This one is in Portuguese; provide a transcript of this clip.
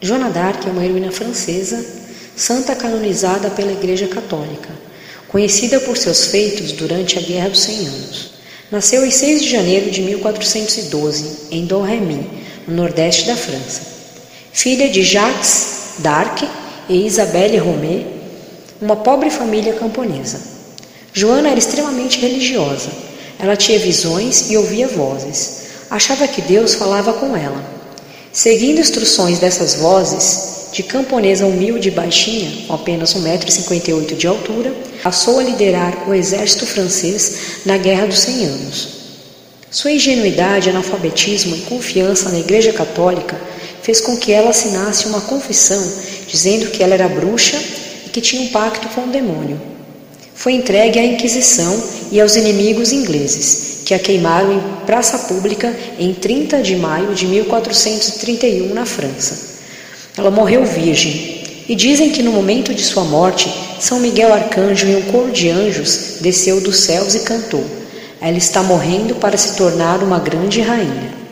Joana d'Arc é uma heroína francesa, santa canonizada pela Igreja Católica, conhecida por seus feitos durante a Guerra dos 100 Anos. Nasceu em 6 de janeiro de 1412, em Domremy, no nordeste da França. Filha de Jacques d'Arc e Isabelle Romé, uma pobre família camponesa. Joana era extremamente religiosa. Ela tinha visões e ouvia vozes. Achava que Deus falava com ela. Seguindo instruções dessas vozes, de camponesa humilde e baixinha, com apenas 1,58 m de altura, passou a liderar o exército francês na Guerra dos 100 Anos. Sua ingenuidade, analfabetismo e confiança na Igreja Católica fez com que ela assinasse uma confissão dizendo que ela era bruxa e que tinha um pacto com o demônio. Foi entregue à Inquisição e aos inimigos ingleses, que a queimaram em praça pública em 30 de maio de 1431 na França. Ela morreu virgem, e dizem que no momento de sua morte, São Miguel Arcanjo e um coro de anjos desceu dos céus e cantou: "Ela está morrendo para se tornar uma grande rainha."